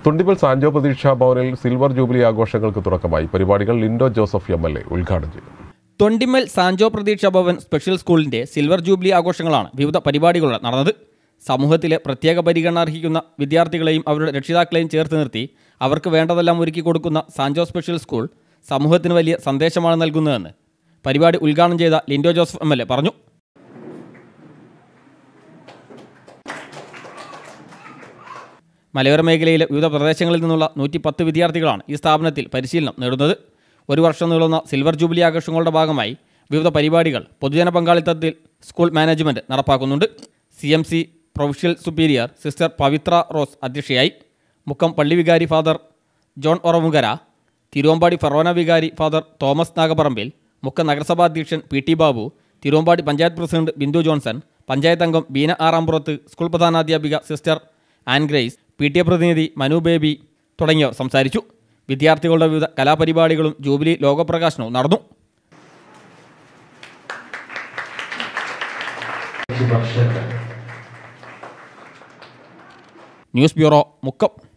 തൊണ്ടിമൽ സാൻജോ പ്രതീക്ഷാ ഭവനിൽ silver jubilee ആഘോഷങ്ങൾക്ക് തുടക്കമായി. പരിപാടികൾ ലിൻഡോ ജോസഫ് MLA ഉദ്ഘാടനം ചെയ്തു. തൊണ്ടിമൽ സാൻജോ പ്രതീക്ഷാ ഭവൻ സ്പെഷ്യൽ സ്കൂളിന്റെ സിൽവർ ജൂബിലി ആഘോഷങ്ങളാണ് വിവിധ പരിപാടികളോടെ നടന്നത്. സമൂഹത്തിലെ പ്രത്യേക പരിഗണന അർഹിക്കുന്ന വിദ്യാർത്ഥികളെയും അവരുടെ രക്ഷിതാക്കളെയും ചേർത്ത് നിർത്തി അവർക്ക് വേണ്ടതെല്ലാം ഒരുക്കി കൊടുക്കുന്ന സാൻജോ സ്പെഷ്യൽ സ്കൂൾ സമൂഹത്തിന് വലിയ സന്ദേശമാണ് നൽകുന്നതെന്ന് പരിപാടി ഉദ്ഘാടനം ചെയ്ത ലിൻഡോ ജോസഫ് MLA പറഞ്ഞു. മലയോര മേഖലയിലെ വിവിധ പ്രദേശങ്ങളിൽ നിന്നുള്ള 110 വിദ്യാർത്ഥികളാണ് ഈ സ്ഥാപനത്തിൽ പരിശീലനം നേടുന്നത്. ഒരു വർഷം നീളുന്ന സിൽവർ ജൂബിലി ആഘോഷങ്ങളുടെ ഭാഗമായി വിവിധ പരിപാടികൾ പൊതുജന പങ്കാളിത്തത്തിൽ സ്കൂൾ മാനേജ്മെൻറ്റ് നടപ്പാക്കുന്നുണ്ട്. CMC provincial superior sister Pavithra Rose അധ്യക്ഷയായി. മുക്കം പള്ളി വികാരി father John Oravukara, Thiruvambady forane വികാരി ഫാദർ തോമസ് നാഗപ്പറമ്പിൽ, മുക്കം നഗരസഭാ അധ്യക്ഷൻ PT Babu, Thiruvambady panchayat president Bindu Johnson, panchayat അംഗം ബീന ആറാമ്പുറത്ത്, സ്കൂൾ പ്രധാനാധ്യാപിക സിസ്റ്റർ ആൻ ഗ്രേസ്, PTA പ്രതിനിധി മനു ബേബി തുടങ്ങിയവർ സംസാരിച്ചു. വിദ്യാർത്ഥികളുടെ വിവിധ കലാപരിപാടികളും ജൂബിലി ലോകപ്രകാശനവും നടന്നു. News bureau, Mukkam.